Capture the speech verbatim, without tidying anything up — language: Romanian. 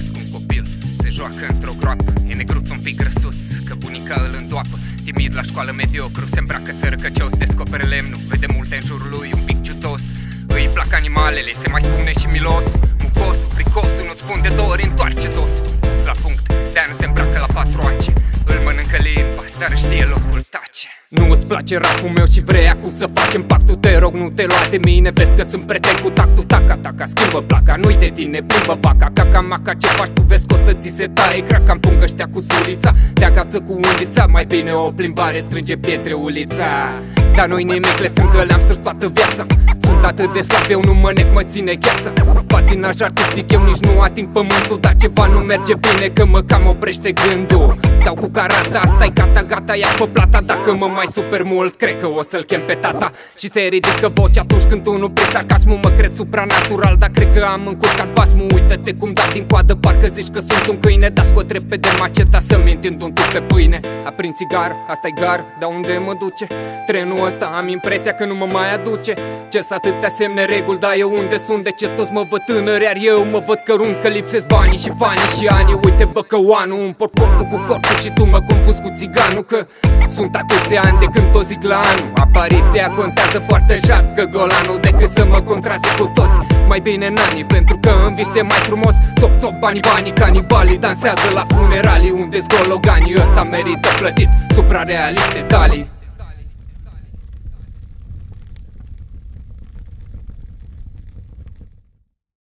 cunosc un copil, se joacă într-o groapă, e negruț un pic grăsuț, că bunica îl îndoapă. Timid la școală mediocru, se îmbracă sărăcăcios, descoperă lemnul, vede multe în jurul lui, un pic ciutos. Îi plac animalele, se mai spune și milos. Mucosul, fricosul, nu-ți spun de două ori, întoarce dosul. Pus la punct, de-aia nu se îmbracă la patru ace. Îl mănâncă limba, dar știe locul, tace. Nu-ți place rapul meu și vrei acum să facem pactul? Te rog, nu te lua de mine, vezi că sunt prieten cu tactul. Taca, taca, schimbă placa, nu-i de tine, plimbă vaca. Caca, maca, ce faci tu, vezi că o să ți se taie craca. Împung ăștia cu sulița, te agață cu undița. Mai bine o plimbare, strânge pietre ulița. Dar noi nimic, le strâng că le-am strâns toată viața. Sunt atât de slab, eu nu mă nec, mă ține gheața. Patinaj artistic, eu nici nu ating pământul. Dar ceva nu merge bine, că mă cam oprește gândul. Dau cu carata, stai gata, gata, ia pe plata. Dacă mă mai super mult, cred că o să-l chem pe tata. Și se ridică vocea atunci când tu nu prin sarcasmul. Mă cred supranatural, dar cred că am încurcat basmul. Uită-te cum dat din coadă, parcă zici că sunt un câine. Dar scot repede maceta să-mi întind un tub pe pâine. Aprind țigar, asta-i gar, dar unde mă duce? Trenul ăsta am impresia că nu mă mai aduce. Ce-s atâtea semne reguli, dar eu unde sunt? De ce toți mă văd tânăr, iar eu mă văd cărunt? Că lipsesc banii și fanii și anii. Uite bă că oanul împort portul cu cortul și tu mă confuzi cu țiganul. Că sunt atâția ani de când o zic la anul. Apariția contează, poartă șapcă golanul, decât să mă contrazic cu toți. Mai bine nanii, pentru că în vis e mai frumos. Țop, țop, banii, banii, canibalii dansează la funeralii unde-s gologanii. Ăsta merită plătit, suprarealiste, Dali.